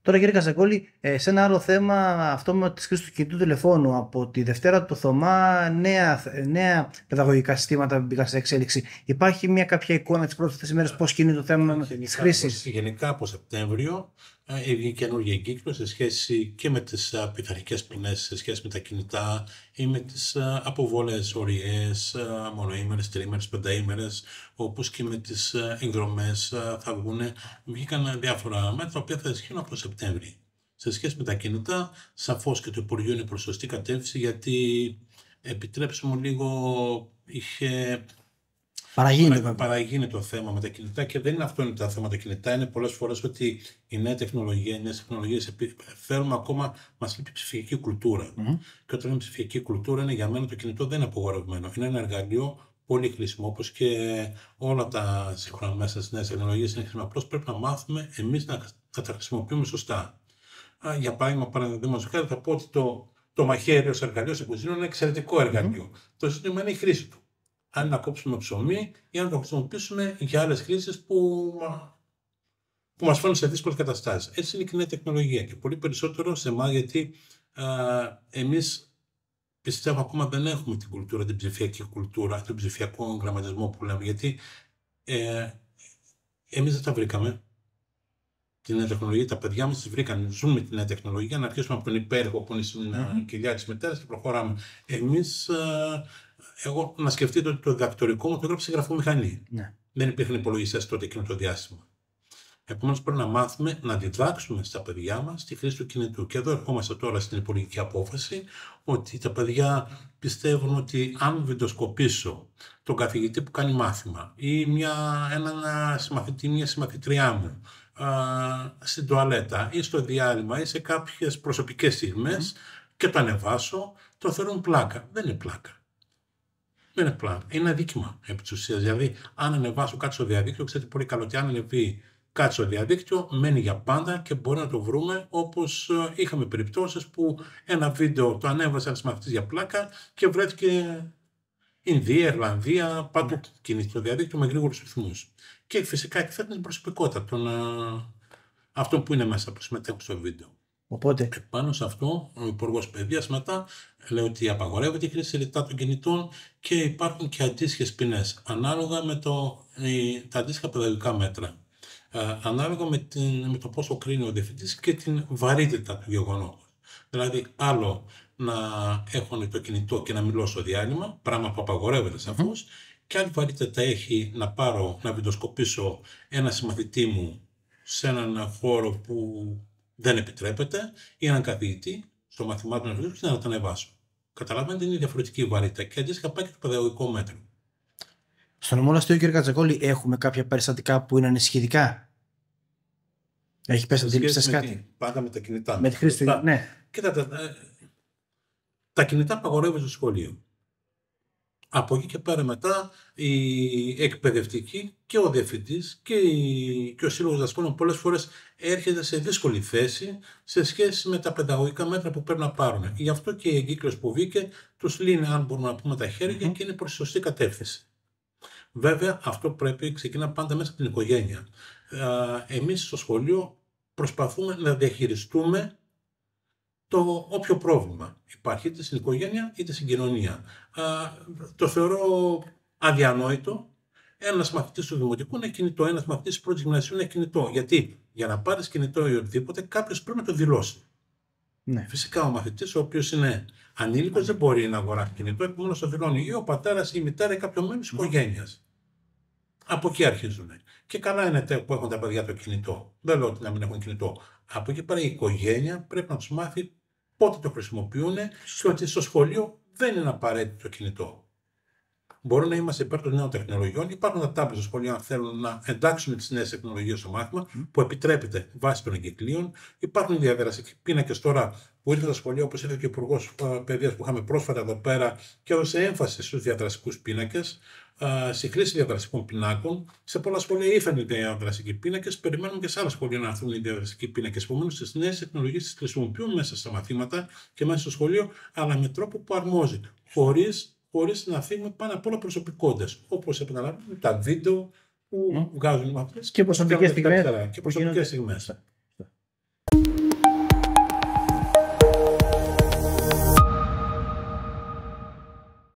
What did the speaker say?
Τώρα, κύριε Καζακόλη, σε ένα άλλο θέμα, αυτό με τη χρήση του κινητού τηλεφώνου. Από τη Δευτέρα του Θωμά, νέα παιδαγωγικά συστήματα μπήκαν σε εξέλιξη. Υπάρχει κάποια εικόνα τις πρώτες ημέρες πώς κινείται το θέμα της χρήσης? Γενικά από Σεπτέμβριο έβγαινε καινούργια εγκύκλιο σε σχέση και με τις πειθαρχικές ποινές, σε σχέση με τα κινητά ή με τις αποβολές ωριές, μονοήμερες, τριήμερες, πενταήμερες, όπως και με τις εκδρομές θα βγήκαν διάφορα μέτρα, τα οποία θα ισχύουν από το Σεπτέμβριο. Σε σχέση με τα κινητά, σαφώς και το Υπουργείο είναι προς σωστή κατεύθυνση, γιατί επιτρέψτε μου λίγο, είχε παραγίνει το θέμα με τα κινητά, και δεν είναι αυτό είναι το θέμα τα κινητά. Είναι πολλές φορές ότι η νέα τεχνολογία, οι νέες τεχνολογίες φέρουμε ακόμα, μας λείπει ψηφιακή κουλτούρα. Και όταν είναι ψηφιακή κουλτούρα, είναι για μένα το κινητό δεν είναι απογορευμένο. Είναι ένα εργαλείο πολύ χρήσιμο, όπως και όλα τα σύγχρονα μέσα στις νέες τεχνολογίες είναι χρήσιμα. Απλώς πρέπει να μάθουμε εμείς να τα χρησιμοποιούμε σωστά. Για παράδειγμα, παραδείγματος χάρη, θα πω ότι το μαχαίρι ως εργαλείο σε κουζίνα είναι ένα εξαιρετικό εργαλείο. Το ζήτημα είναι η χρήση του. Αν να κόψουμε ψωμί ή αν το χρησιμοποιήσουμε για άλλες χρήσεις που μας φέρνουν σε δύσκολες καταστάσεις. Έτσι είναι και η νέα τεχνολογία, και πολύ περισσότερο σε εμάς, γιατί εμείς πιστεύω ακόμα δεν έχουμε την κουλτούρα, την ψηφιακή κουλτούρα, τον ψηφιακό γραμματισμό που λέμε, γιατί εμείς δεν τα βρήκαμε. Την νέα τεχνολογία, τα παιδιά μας τις βρήκαν, ζουν με την νέα τεχνολογία, να αρχίσουμε από τον υπέροχο που είναι στην κοιλιά της μητέρας και προχωράμε. Εμείς, εγώ να σκεφτείτε ότι το διδακτορικό μου το έγραψε σε γραφομηχανή. Δεν υπήρχαν υπολογιστές τότε εκείνο το διάστημα. Επομένως, πρέπει να μάθουμε να διδάξουμε στα παιδιά μας τη χρήση του κινητού. Και εδώ ερχόμαστε τώρα στην υπουργική απόφαση, ότι τα παιδιά πιστεύουν ότι αν βιντεοσκοπήσω τον καθηγητή που κάνει μάθημα ή έναν συμμαθητή, μια συμμαθητριά μου στην τουαλέτα ή στο διάλειμμα ή σε κάποιες προσωπικές στιγμές και το ανεβάσω, το θεωρούν πλάκα. Δεν είναι πλάκα. Δεν είναι πλάκα. Είναι αδίκημα επί της ουσίας. Δηλαδή, αν ανεβάσω κάτι στο διαδίκτυο, ξέρετε πολύ καλό ότι αν ανεβεί κάτι στο διαδίκτυο, μένει για πάντα και μπορεί να το βρούμε, όπως είχαμε περιπτώσεις που ένα βίντεο το ανέβασε ένας μαθητής για πλάκα και βρέθηκε Ινδία, Ιρλανδία, παντού κινείται το διαδίκτυο με γρήγορους ρυθμούς. Και φυσικά εκθέτει την προσωπικότητα των αυτών που είναι μέσα που συμμετέχουν στο βίντεο. Οπότε, επάνω σε αυτό, ο Υπουργός Παιδείας μετά λέει ότι απαγορεύεται η χρήση ρητά των κινητών και υπάρχουν και αντίστοιχες ποινές, ανάλογα με τα αντίστοιχα παιδαγωγικά μέτρα. Ανάλογα με το πόσο κρίνει ο διευθυντής και την βαρύτητα του γεγονότος. Δηλαδή, άλλο να έχουν το κινητό και να μιλώ στο διάλειμμα, πράγμα που απαγορεύεται σαφώς, και άλλη βαρύτητα έχει να βιντεοσκοπήσω ένα συμμαθητή μου σε έναν χώρο που δεν επιτρέπεται ή έναν καθηγητή στο μαθημά του και να τον ανεβάσω. Καταλαβαίνετε, είναι διαφορετική η βαρύτητα και αντίστοιχα πάει και το παιδαγωγικό μέτρο. Στο νομό Λαστιό, κύριε Κατζακόλη, έχουμε κάποια περιστατικά που είναι ανησυχητικά? Έχει πέσει αντίληψη σε κάτι? Πάντα με τα κινητά. Με τη χρήση, ναι. Κοίτατε, τα κινητά απαγορεύονται στο σχολείο. Από εκεί και πέρα μετά οι εκπαιδευτικοί και ο διευθυντής και ο σύλλογος δασκάλων πολλές φορές έρχεται σε δύσκολη θέση σε σχέση με τα παιδαγωγικά μέτρα που πρέπει να πάρουν. Γι' αυτό και η εγκύκλωση που βγήκε τους λύνει, αν μπορούμε να πούμε, τα χέρια και είναι προς τη σωστή κατεύθυνση. Βέβαια, αυτό ξεκινά πάντα μέσα από την οικογένεια. Εμείς στο σχολείο προσπαθούμε να διαχειριστούμε το όποιο πρόβλημα υπάρχει, είτε στην οικογένεια είτε στην κοινωνία. Το θεωρώ αδιανόητο ένας μαθητής του δημοτικού να έχει κινητό, ένας μαθητής της πρώτης γυμνασίου να έχει κινητό. Γιατί για να πάρεις κινητό ή οτιδήποτε, κάποιος πρέπει να το δηλώσει. Ναι. Φυσικά ο μαθητής, ο οποίος είναι ανήλικος, δεν μπορεί να αγοράσει κινητό, επομένως το δηλώνει ή ο πατέρας ή η μητέρα ή κάποιο μέλος της οικογένειας. Από εκεί αρχίζουν. Και καλά είναι που έχουν τα παιδιά το κινητό. Δεν λέω ότι να μην έχουν κινητό. Από εκεί πέρα η οικογένεια πρέπει να τους μάθει πότε το χρησιμοποιούν και ότι στο σχολείο δεν είναι απαραίτητο το κινητό. Μπορεί να είμαστε υπέρ των νέων τεχνολογιών. Υπάρχουν τα τάμπλετ στο σχολείο, αν θέλουν να εντάξουν τις νέες τεχνολογίες στο μάθημα, που επιτρέπεται βάσει των εγκυκλίων. Υπάρχουν διαδραστικοί πίνακες τώρα που ήρθε στα σχολεία, όπως ήρθε και ο Υπουργός Παιδείας που είχαμε πρόσφατα εδώ πέρα και έδωσε έμφαση στους διαδραστικούς πίνακες, στη χρήση διαδραστικών πινάκων. Σε πολλά σχολεία ήρθαν οι διαδραστικοί πίνακες, περιμένουμε και σε άλλα σχολεία να έρθουν οι διαδραστικοί πίνακες. Επομένως, τις νέες τεχνολογίες τις χρησιμοποιούν μέσα στα μαθήματα και μέσα στο σχολείο, αλλά με τρόπο που αρμόζει, χωρίς να φύγουμε πάνω απ' όλα προσωπικότητες. Όπως επαναλαμβάνω, τα βίντεο που βγάζουν οι μαθητές και προσωπικές στιγμές.